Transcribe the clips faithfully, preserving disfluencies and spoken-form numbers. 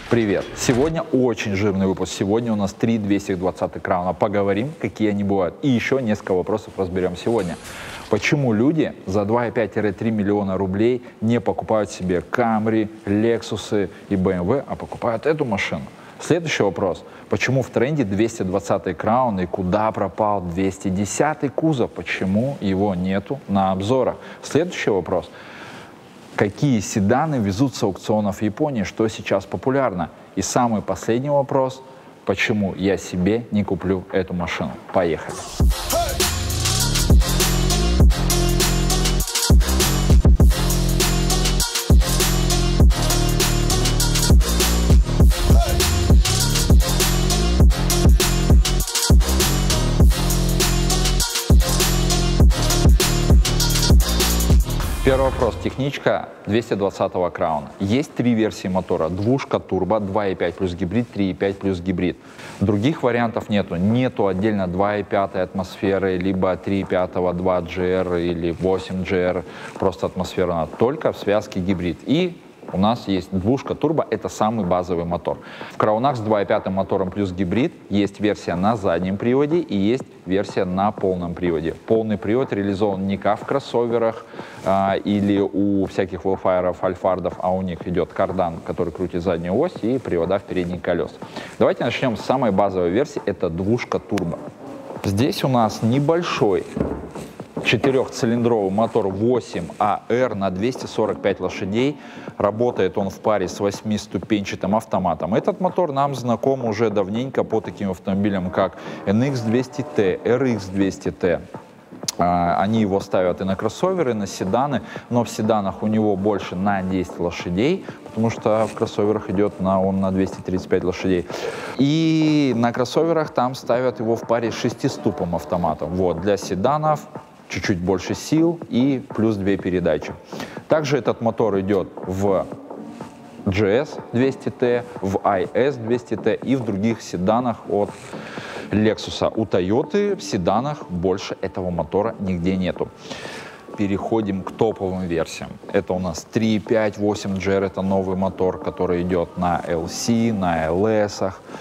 Привет! Сегодня очень жирный выпуск. Сегодня у нас три двести двадцать Крауна. Поговорим, какие они бывают. И еще несколько вопросов разберем сегодня. Почему люди за два и пять — три миллиона рублей не покупают себе Camry, Lexus и бэ эм вэ, а покупают эту машину? Следующий вопрос. Почему в тренде двести двадцатый Краун и куда пропал двести десятый кузов? Почему его нету на обзорах? Следующий вопрос. Какие седаны везут с аукционов в Японии, что сейчас популярно? И самый последний вопрос. Почему я себе не куплю эту машину? Поехали. Первый вопрос. Техничка двести двадцатого Крауна. Есть три версии мотора. Двушка, турбо, два и пять плюс гибрид, три и пять плюс гибрид. Других вариантов нету. Нету отдельно два и пять атмосферы, либо три и пять два джи ар или восемь джи ар. Просто атмосфера. Только в связке гибрид. И у нас есть двушка турбо, это самый базовый мотор. В Краунах с два и пять мотором плюс гибрид есть версия на заднем приводе и есть версия на полном приводе. Полный привод реализован не как в кроссоверах а, или у всяких велфайров, альфардов, а у них идет кардан, который крутит заднюю ось, и привода в передние колеса. Давайте начнем с самой базовой версии, это двушка турбо. Здесь у нас небольшой четырехцилиндровый мотор восемь а эр на двести сорок пять лошадей. Работает он в паре с восьмиступенчатым автоматом. Этот мотор нам знаком уже давненько по таким автомобилям, как эн икс двести тэ, эр икс двести тэ. Они его ставят и на кроссоверы, и на седаны, но в седанах у него больше на десять лошадей, потому что в кроссоверах идет на, он на двести тридцать пять лошадей. И на кроссоверах там ставят его в паре с шестиступым автоматом. Вот, для седанов чуть-чуть больше сил и плюс две передачи. Также этот мотор идет в джи эс двести тэ, в ай эс двести тэ и в других седанах от Lexus. У Toyota в седанах больше этого мотора нигде нету. Переходим к топовым версиям. Это у нас три и пять, восемь джи ар, это новый мотор, который идет на эл си, на эл эс.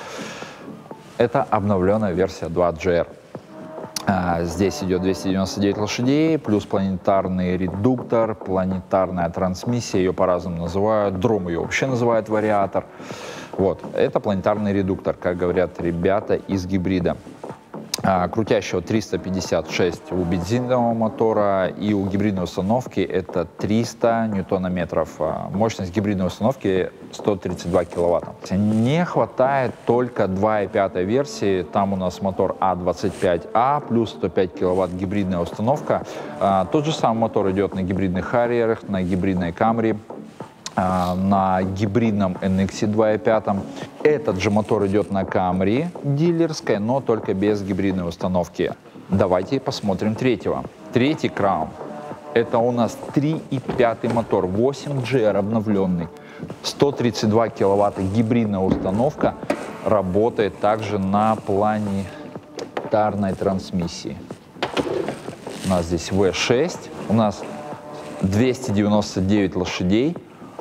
Это обновленная версия два джи ар. Здесь идет двести девяносто девять лошадей, плюс планетарный редуктор, планетарная трансмиссия, ее по-разному называют, дром ее вообще называют вариатор. Вот, это планетарный редуктор, как говорят ребята из гибрида. Крутящего триста пятьдесят шесть у бензинового мотора, и у гибридной установки это триста ньютонометров. Мощность гибридной установки сто тридцать два киловатта. Не хватает только два и пять версии, там у нас мотор а двадцать пять а плюс сто пять киловатт гибридная установка. Тот же самый мотор идет на гибридных Harrier, на гибридной Camry, на гибридном эн икс два и пять. Этот же мотор идет на Camry дилерской, но только без гибридной установки. Давайте посмотрим третьего. Третий Краун. Это у нас три и пять мотор, восемь джи ар обновленный. сто тридцать два киловатта гибридная установка. Работает также на планетарной трансмиссии. У нас здесь вэ шесть. У нас двести девяносто девять лошадей.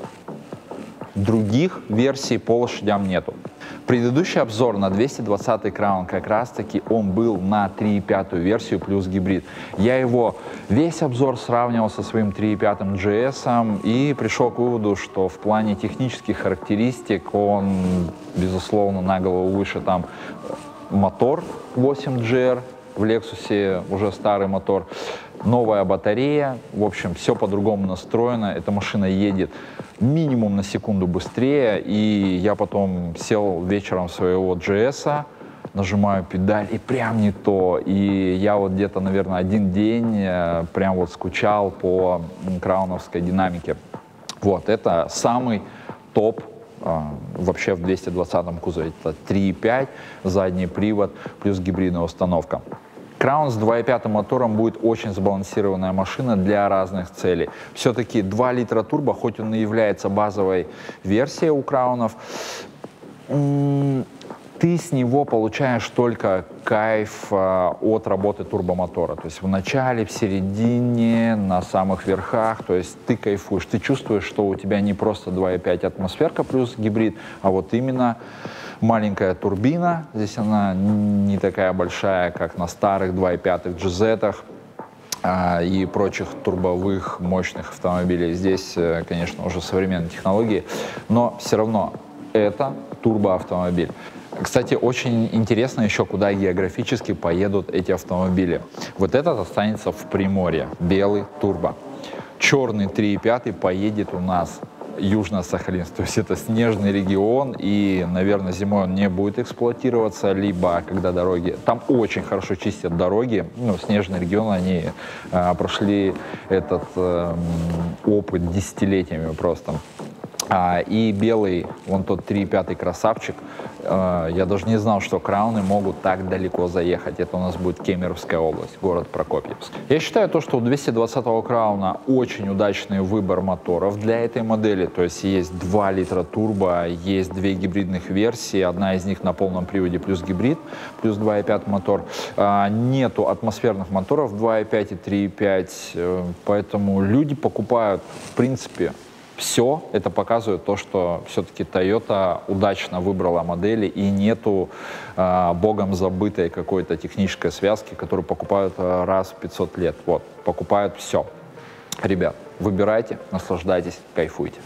Других версий по лошадям нету. Предыдущий обзор на двести двадцатый Краун как раз таки он был на три и пять версию плюс гибрид. Я его весь обзор сравнивал со своим три и пять джи эс и пришел к выводу, что в плане технических характеристик он безусловно на голову выше. Там мотор восемь джи ар, в Lexus уже старый мотор, новая батарея, в общем, все по-другому настроено. Эта машина едет минимум на секунду быстрее, и я потом сел вечером своего джи эс, нажимаю педаль, и прям не то. И я вот где-то, наверное, один день прям вот скучал по крауновской динамике. Вот, это самый топ вообще в двести двадцатом кузове. Это три и пять, задний привод, плюс гибридная установка. Краун с два и пять мотором будет очень сбалансированная машина для разных целей. Все-таки два литра турбо, хоть он и является базовой версией у Краунов, ты с него получаешь только кайф э, от работы турбомотора. То есть в начале, в середине, на самых верхах. То есть ты кайфуешь, ты чувствуешь, что у тебя не просто два и пять атмосферка плюс гибрид, а вот именно маленькая турбина. Здесь она не такая большая, как на старых два и пять джи зетах э, и прочих турбовых мощных автомобилей. Здесь, э, конечно, уже современные технологии, но все равно это турбоавтомобиль. Кстати, очень интересно еще, куда географически поедут эти автомобили. Вот этот останется в Приморье, белый турбо. Черный три и пять поедет у нас Южно-Сахалинск, то есть это снежный регион, и, наверное, зимой он не будет эксплуатироваться, либо когда дороги... Там очень хорошо чистят дороги, ну, снежный регион, они э, прошли этот э, опыт десятилетиями просто. А, и белый, вон тот три и пять красавчик, э, я даже не знал, что крауны могут так далеко заехать. Это у нас будет Кемеровская область, город Прокопьевск. Я считаю то, что у двести двадцатого крауна очень удачный выбор моторов для этой модели. То есть есть два литра турбо, есть две гибридных версии, одна из них на полном приводе плюс гибрид, плюс два и пять мотор. А, нету атмосферных моторов два и пять и три и пять, э, поэтому люди покупают, в принципе, все. Это показывает то, что все-таки Toyota удачно выбрала модели и нету э, богом забытой какой-то технической связки, которую покупают э, раз в пятьсот лет. Вот, покупают все. Ребят, выбирайте, наслаждайтесь, кайфуйте.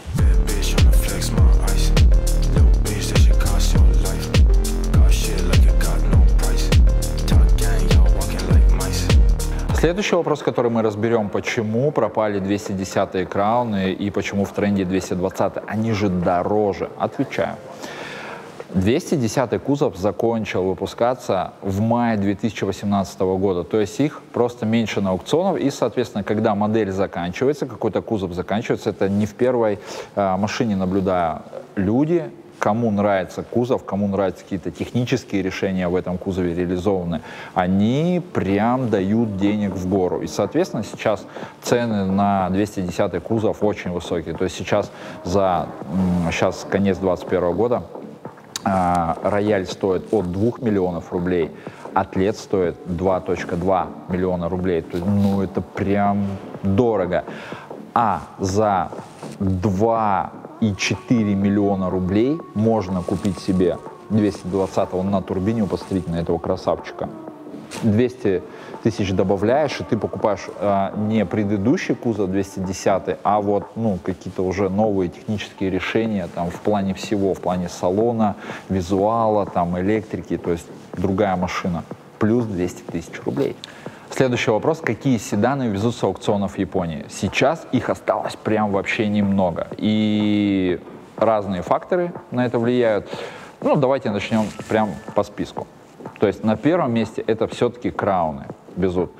Следующий вопрос, который мы разберем, почему пропали двести десятые крауны и почему в тренде двести двадцатые, они же дороже. Отвечаю. двести десятый кузов закончил выпускаться в мае две тысячи восемнадцатого года, то есть их просто меньше на аукционах, и, соответственно, когда модель заканчивается, какой-то кузов заканчивается, это не в первой э, машине наблюдая люди, кому нравится кузов, кому нравятся какие-то технические решения в этом кузове реализованы, они прям дают денег в гору. И, соответственно, сейчас цены на двести десятый кузов очень высокие. То есть сейчас за, сейчас конец двадцать первого года, а, рояль стоит от двух миллионов рублей, атлет стоит два целых два миллиона рублей. То есть, ну, это прям дорого. А за два и четыре миллиона рублей можно купить себе двести двадцатого на турбине, посмотрите на этого красавчика. двести тысяч добавляешь, и ты покупаешь э, не предыдущий кузов двести десятый, а вот, ну, какие-то уже новые технические решения там в плане всего, в плане салона, визуала, там, электрики, то есть другая машина. Плюс двести тысяч рублей. Следующий вопрос. Какие седаны везут с аукционов в Японии? Сейчас их осталось прям вообще немного. И разные факторы на это влияют. Ну, давайте начнем прям по списку. То есть на первом месте это все-таки крауны везут.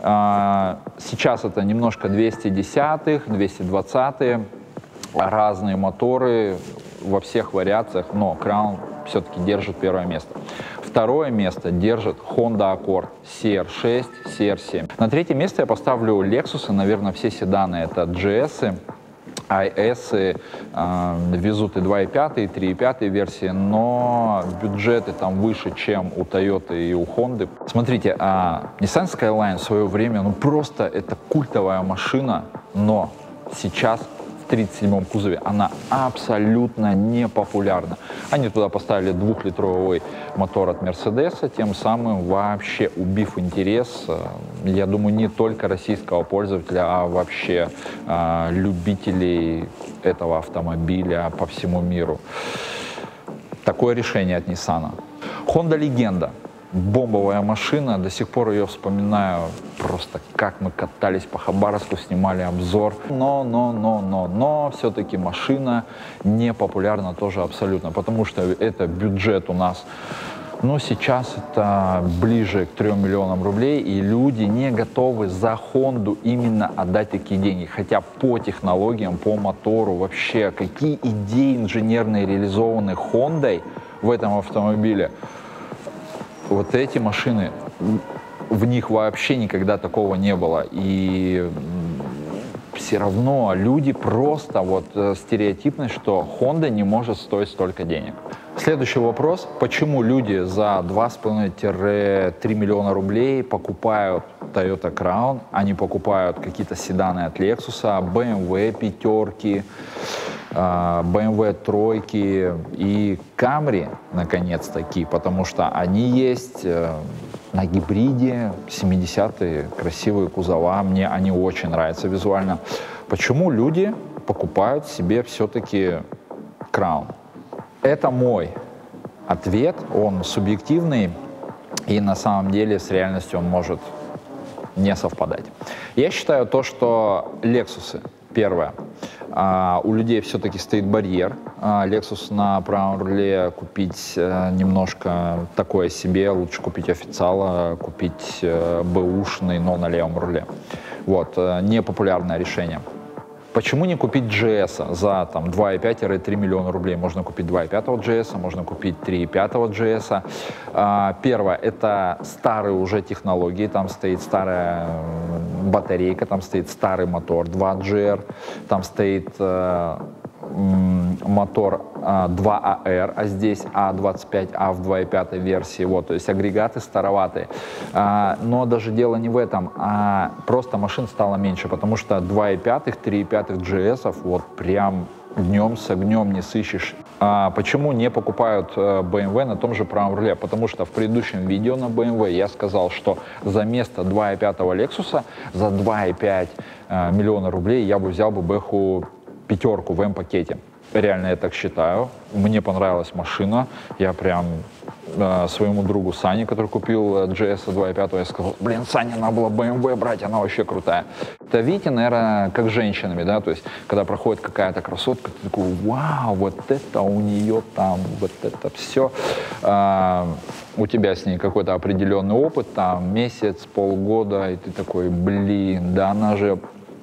Сейчас это немножко двести десятых, двести двадцатые, разные моторы во всех вариациях, но краун все-таки держит первое место. Второе место держит Honda Accord си ар шесть, си ар семь. На третье место я поставлю Lexus. Наверное, все седаны это джи эс, ай эс, э, везут и два и пять, и три и пять версии, но бюджеты там выше, чем у Toyota и у Honda. Смотрите, а Nissan Skyline в свое время, ну просто это культовая машина, но сейчас в тридцать седьмом кузове она абсолютно не популярна. Они туда поставили двухлитровый мотор от Мерседеса, тем самым вообще убив интерес, я думаю, не только российского пользователя, а вообще э, любителей этого автомобиля по всему миру. Такое решение от Nissan. Honda Legenda. Бомбовая машина, до сих пор ее вспоминаю, просто как мы катались по Хабаровску, снимали обзор. Но, но, но, но, но, все-таки машина не популярна тоже абсолютно, потому что это бюджет у нас, но сейчас это ближе к трем миллионам рублей, и люди не готовы за Хонду именно отдать такие деньги. Хотя по технологиям, по мотору, вообще, какие идеи инженерные реализованы Хондой в этом автомобиле. Вот эти машины, в них вообще никогда такого не было. И все равно люди просто вот стереотипны, что Honda не может стоить столько денег. Следующий вопрос. Почему люди за два с половиной — три миллиона рублей покупают Toyota Crown, они покупают какие-то седаны от Lexus, бэ эм вэ пятерки, бэ эм вэ тройки и Camry, наконец-таки, потому что они есть на гибриде, семидесятые, красивые кузова, мне они очень нравятся визуально. Почему люди покупают себе все-таки Crown? Это мой ответ, он субъективный, и на самом деле с реальностью он может не совпадать. Я считаю то, что Lexus, первое, у людей все-таки стоит барьер. Lexus на правом руле купить немножко такое себе, лучше купить официала, купить бэушный, но на левом руле. Вот, непопулярное решение. Почему не купить джи эс за там, два и пять — три миллиона рублей? Можно купить два и пять джи эс, можно купить три и пять джи эс. А, первое, это старые уже технологии, там стоит старая батарейка, там стоит старый мотор два джи эр, там стоит э, мотор э, два а эр, а здесь а двадцать пять а в два и пять версии, вот, то есть агрегаты староватые. А, но даже дело не в этом, а просто машин стало меньше, потому что два и пять, три и пять джи эс вот прям днем с огнем не сыщешь. А почему не покупают бэ эм вэ на том же правом руле? Потому что в предыдущем видео на бэ эм вэ я сказал, что за место два и пять Lexus за два и пять миллиона рублей я бы взял бы бэху пятерку в М-пакете. Реально я так считаю. Мне понравилась машина. Я прям э, своему другу Сане, который купил джи эс два и пять, я сказал: блин, Саня, надо было бэ эм вэ брать, она вообще крутая. Это, видите, наверное, как с женщинами, да, то есть, когда проходит какая-то красотка, ты такой: вау, вот это у нее там, вот это все. Э, у тебя с ней какой-то определенный опыт, там, месяц, полгода, и ты такой: блин, да она же...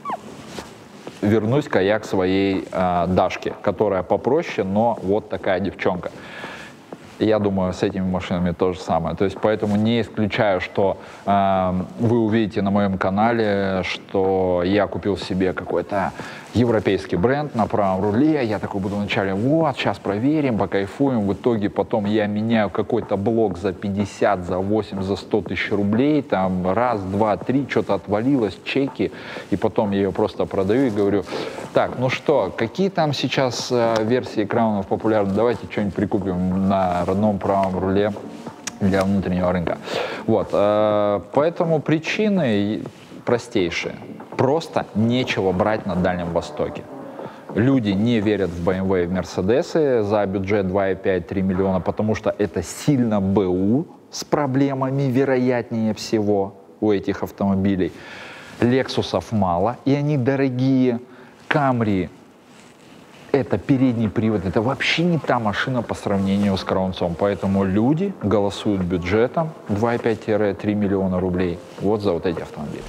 Вернусь-ка я к своей э, Дашке, которая попроще, но вот такая девчонка. Я думаю, с этими машинами то же самое. То есть поэтому не исключаю, что э, вы увидите на моем канале, что я купил себе какой-то европейский бренд на правом руле. Я такой буду вначале: вот, сейчас проверим, покайфуем. В итоге потом я меняю какой-то блок за пятьдесят, за восемьдесят, за сто тысяч рублей. Там раз, два, три, что-то отвалилось, чеки. И потом я ее просто продаю и говорю: так, ну что, какие там сейчас э, версии краунов популярны? Давайте что-нибудь прикупим на родном правом руле для внутреннего рынка. Вот, э, поэтому причины простейшие. Просто нечего брать на Дальнем Востоке. Люди не верят в бэ эм вэ и в Мерседесы за бюджет два и пять — три миллиона, потому что это сильно БУ с проблемами, вероятнее всего, у этих автомобилей. Лексусов мало, и они дорогие. Камри — это передний привод, это вообще не та машина по сравнению с Краунцом. Поэтому люди голосуют бюджетом два и пять — три миллиона рублей вот за вот эти автомобили.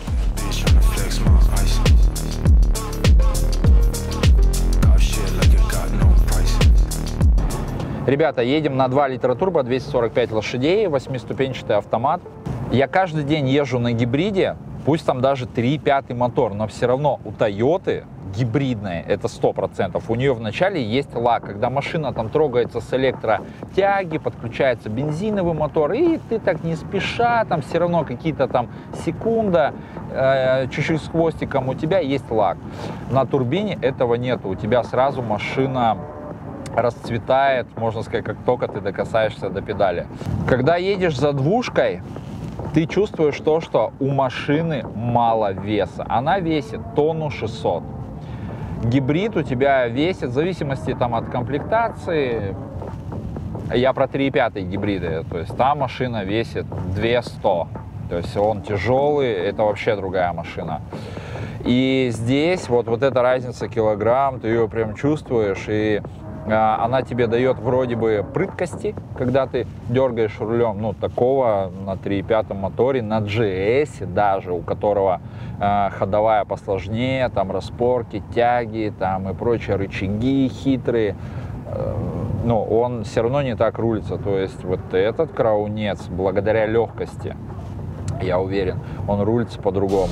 Ребята, едем на два литра турбо, двести сорок пять лошадей, восьмиступенчатый автомат. Я каждый день езжу на гибриде, пусть там даже три и пять мотор, но все равно у Тойоты гибридная, это сто процентов. У нее вначале есть лак, когда машина там трогается с электротяги, подключается бензиновый мотор, и ты так не спеша, там все равно какие-то там секунда, э, чуть-чуть с хвостиком, у тебя есть лак. На турбине этого нету, у тебя сразу машина расцветает, можно сказать, как только ты докасаешься до педали. Когда едешь за двушкой, ты чувствуешь то, что у машины мало веса. Она весит тонну шестьсот. Гибрид у тебя весит, в зависимости там от комплектации, я про три и пять гибриды, то есть та машина весит двести сто. То есть он тяжелый, это вообще другая машина. И здесь вот, вот эта разница килограмм, ты ее прям чувствуешь, и а, она тебе дает вроде бы прыткости, когда ты дергаешь рулем, ну, такого на три и пять моторе, на джи эс даже, у которого а, ходовая посложнее, там распорки, тяги, там и прочие рычаги хитрые, э, но он все равно не так рулится. То есть вот этот краунец, благодаря легкости, я уверен, он рулится по-другому.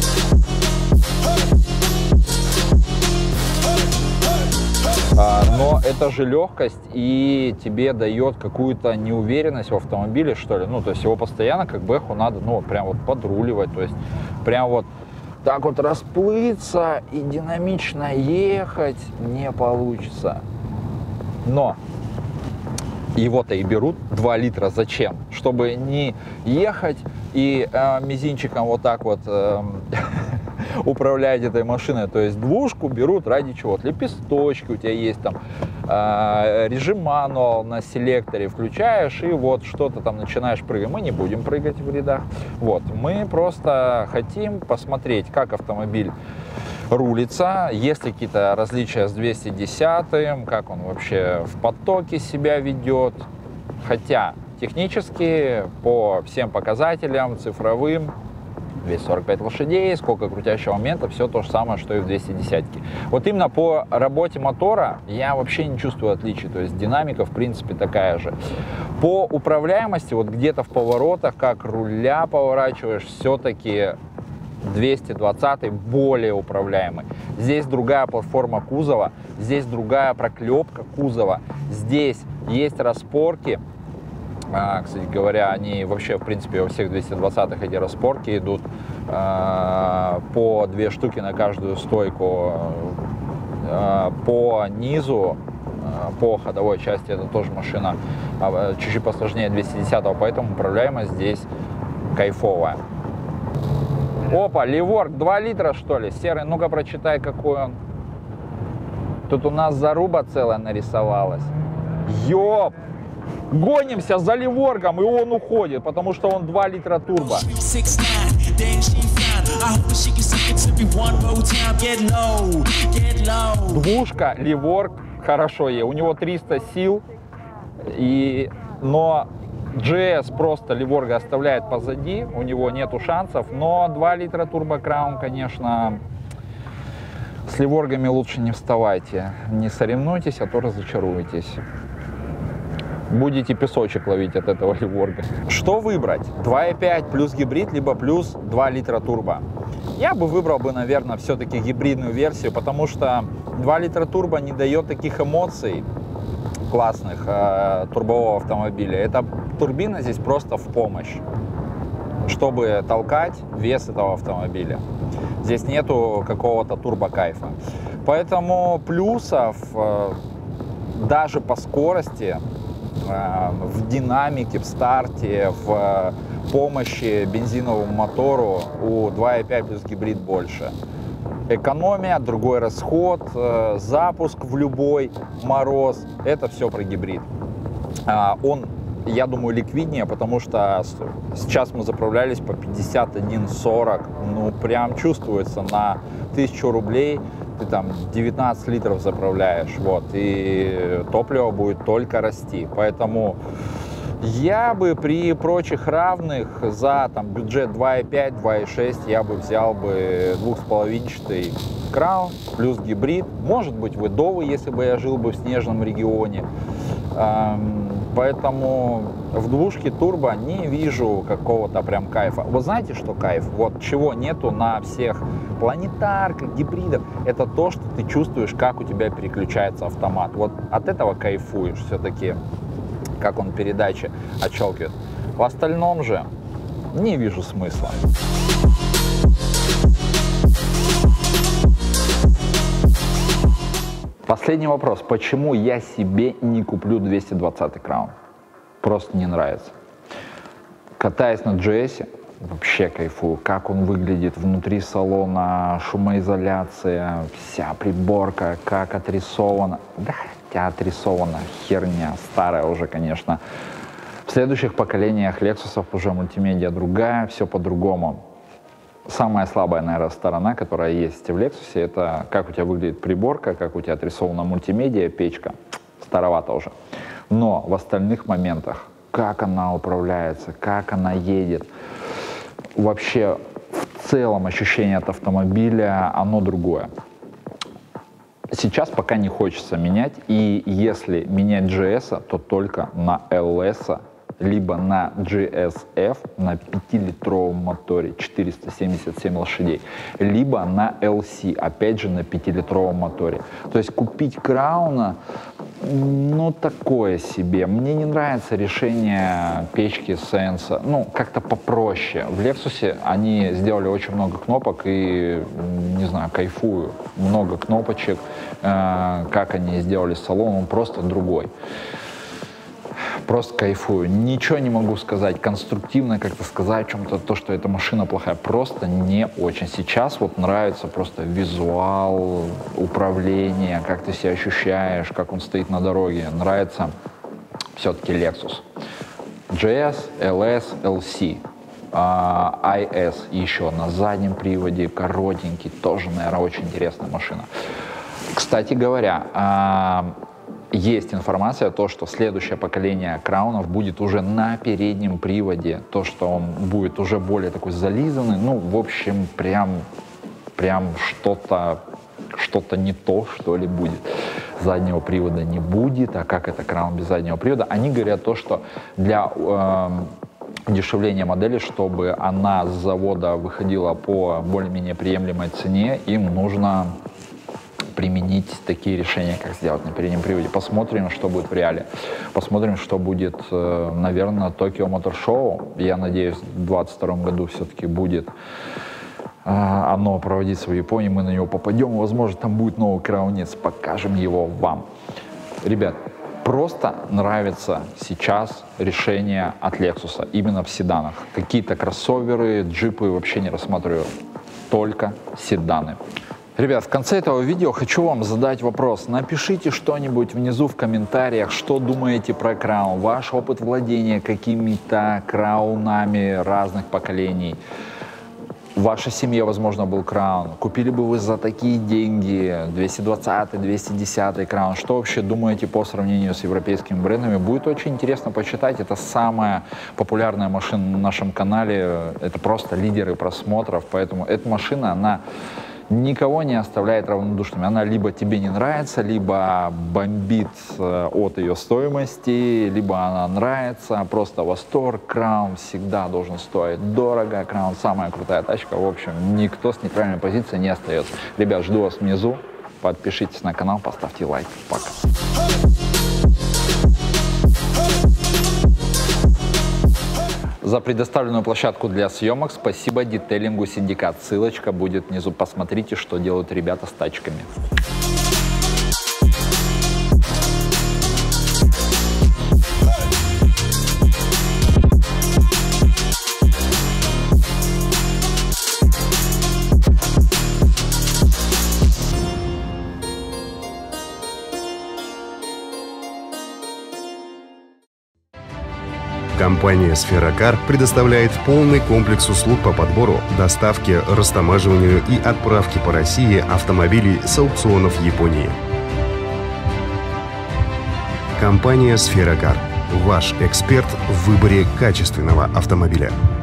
Но Но это же легкость и тебе дает какую-то неуверенность в автомобиле, что ли. Ну, то есть его постоянно как бы эху надо, ну, прям вот подруливать, то есть прям вот так вот расплыться и динамично ехать не получится. Но его-то и берут два литра. Зачем? Чтобы не ехать и э, мизинчиком вот так вот э, управлять этой машиной. То есть двушку берут ради чего? Вот лепесточки у тебя есть, там э, режим мануал на селекторе включаешь, и вот что-то там начинаешь прыгать. Мы не будем прыгать в рядах. Вот. Мы просто хотим посмотреть, как автомобиль рулится, есть ли какие-то различия с двести десятым, как он вообще в потоке себя ведет. Хотя технически по всем показателям цифровым двести сорок пять лошадей, сколько крутящего момента, все то же самое, что и в двести десятке. Вот именно по работе мотора я вообще не чувствую отличий, то есть динамика в принципе такая же. По управляемости, вот где-то в поворотах, как руля поворачиваешь, все-таки двести двадцатый более управляемый. Здесь другая платформа кузова, здесь другая проклепка кузова, здесь есть распорки. А, кстати говоря, они вообще, в принципе, во всех двести двадцатых эти распорки идут а, по две штуки на каждую стойку. А, по низу, а, по ходовой части, это тоже машина а, чуть-чуть посложнее двести десятого, поэтому управляемость здесь кайфовая. Опа, Ливорг, два литра, что ли? Серый, ну-ка прочитай, какой он. Тут у нас заруба целая нарисовалась. Ёп! Гонимся за Ливоргом, и он уходит, потому что он два литра турбо. Двушка, Ливорг, хорошо ей. У него триста сил, и... но... джи эс просто Ливорга оставляет позади, у него нету шансов, но два литра Turbo Crown, конечно, с Ливоргами лучше не вставайте, не соревнуйтесь, а то разочаруетесь. Будете песочек ловить от этого Ливорга. Что выбрать? два и пять плюс гибрид, либо плюс два литра турбо? Я бы выбрал бы, наверное, все-таки гибридную версию, потому что два литра турбо не дает таких эмоций классных э, турбового автомобиля. Эта турбина здесь просто в помощь, чтобы толкать вес этого автомобиля. Здесь нету какого-то турбо-кайфа. Поэтому плюсов э, даже по скорости, э, в динамике, в старте, в э, помощи бензиновому мотору у два и пять плюс гибрид больше. Экономия, другой расход, э, запуск в любой мороз, это все про гибрид. А, он, я думаю, ликвиднее, потому что сейчас мы заправлялись по пятьдесят один сорок, ну прям чувствуется на тысячу рублей ты там девятнадцать литров заправляешь, вот, и топливо будет только расти, поэтому я бы при прочих равных за там бюджет два и пять, два и шесть я бы взял бы двухсполовинчатый Краун плюс гибрид. Может быть, выдовый, если бы я жил бы в снежном регионе. Поэтому в двушке турбо не вижу какого-то прям кайфа. Вот знаете, что кайф? Вот чего нету на всех планетарках, гибридах, это то, что ты чувствуешь, как у тебя переключается автомат. Вот от этого кайфуешь все-таки, как он передачи отщелкивает. В остальном же не вижу смысла. Последний вопрос. Почему я себе не куплю двести двадцатый Краун? Просто не нравится. Катаясь на джи эс, вообще кайфую. Как он выглядит внутри салона, шумоизоляция, вся приборка, как отрисована. Да, хотя отрисована херня, старая уже, конечно. В следующих поколениях Lexus'ов уже мультимедиа другая, все по-другому. Самая слабая, наверное, сторона, которая есть в Lexus, это как у тебя выглядит приборка, как у тебя отрисована мультимедиа, печка. Старовато уже. Но в остальных моментах, как она управляется, как она едет, вообще в целом ощущение от автомобиля, оно другое. Сейчас пока не хочется менять, и если менять джи эс, то только на эл эс, либо на джи эс эф на пятилитровом моторе четыреста семьдесят семь лошадей, либо на эл си, опять же на пятилитровом моторе. То есть купить Крауна Ну, такое себе. Мне не нравится решение печки Sense. Ну, как-то попроще. В Lexus они сделали очень много кнопок и, не знаю, кайфую. Много кнопочек. Э, как они сделали салон, он просто другой. Просто кайфую. Ничего не могу сказать конструктивно, как-то сказать о чем-то, то, что эта машина плохая. Просто не очень. Сейчас вот нравится просто визуал, управление, как ты себя ощущаешь, как он стоит на дороге. Нравится все-таки Lexus. джей эс, эл эс, эл си, ай эс еще на заднем приводе, коротенький, тоже, наверное, очень интересная машина. Кстати говоря, есть информация, то, что следующее поколение краунов будет уже на переднем приводе, то, что он будет уже более такой зализанный, ну, в общем, прям, прям что-то, что-то не то, что ли, будет. Заднего привода не будет, а как это краун без заднего привода? Они говорят то, что для э, удешевления модели, чтобы она с завода выходила по более-менее приемлемой цене, им нужно применить такие решения, как сделать на переднем приводе. Посмотрим, что будет в реале. Посмотрим, что будет, наверное, Tokyo Motor Show. Я надеюсь, в двадцать втором году все-таки будет оно проводиться в Японии. Мы на него попадем. Возможно, там будет новый краунец. Покажем его вам. Ребят, просто нравится сейчас решение от Lexus. Именно в седанах. Какие-то кроссоверы, джипы вообще не рассматриваю. Только седаны. Ребят, в конце этого видео хочу вам задать вопрос. Напишите что-нибудь внизу в комментариях, что думаете про краун, ваш опыт владения какими-то краунами разных поколений. В вашей семье, возможно, был краун. Купили бы вы за такие деньги двести двадцатый, двести десятый краун. Что вообще думаете по сравнению с европейскими брендами? Будет очень интересно почитать. Это самая популярная машина на нашем канале. Это просто лидеры просмотров. Поэтому эта машина, она никого не оставляет равнодушными. Она либо тебе не нравится, либо бомбит от ее стоимости, либо она нравится, просто восторг. Краун всегда должен стоить дорого. Краун самая крутая тачка. В общем, никто с нейтральной позиции не остается. Ребят, жду вас внизу. Подпишитесь на канал, поставьте лайк. Пока. За предоставленную площадку для съемок спасибо детейлингу Синдикат. Ссылочка будет внизу. Посмотрите, что делают ребята с тачками. Компания «Сферокар» предоставляет полный комплекс услуг по подбору, доставке, растамаживанию и отправке по России автомобилей с аукционов Японии. Компания «Сферокар» – ваш эксперт в выборе качественного автомобиля.